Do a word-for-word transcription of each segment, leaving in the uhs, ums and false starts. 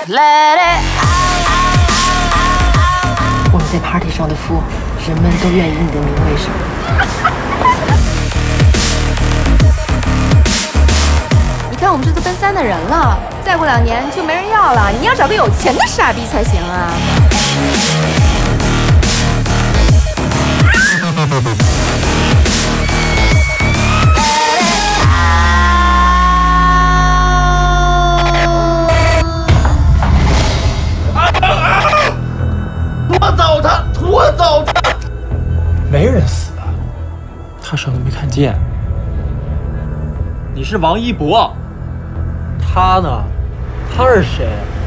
我们在 party 上的夫，人们都愿以你的名为生。 你看我们这都奔三的人了，再过两年就没人要了。你要找个有钱的傻逼才行啊！ 拖走他，拖走他！ 没人死啊，他什么都没看见。你是王一博，他呢？他是谁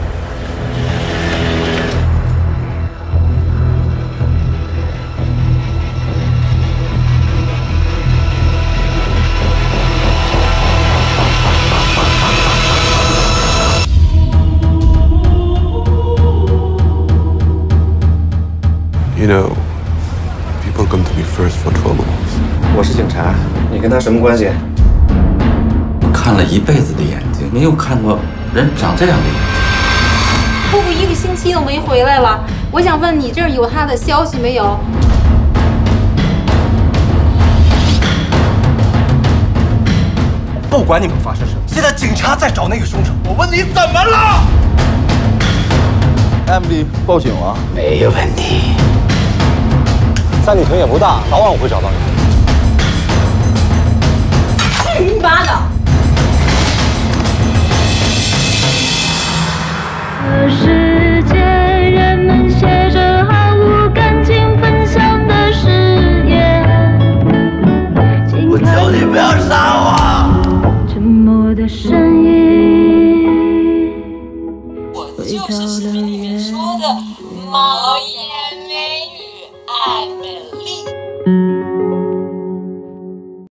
？You know, people come to me first for troubles. 我是警察，你跟他什么关系？ 我看了一辈子的眼睛，没有看过人长这样的眼睛。 姑姑一个星期都没回来了，我想问你这儿有他的消息没有？ 不管你们发生什么，现在警察在找那个凶手。我问你怎么了 ？Amélie 报警了， 没有问题。 三里屯也不大，早晚我会找到你。 去你妈的！ 这世界人们写着毫无感情分享的誓言。 我求你不要杀我！ 沉默的声音。 我就是视频里面说的毛衣。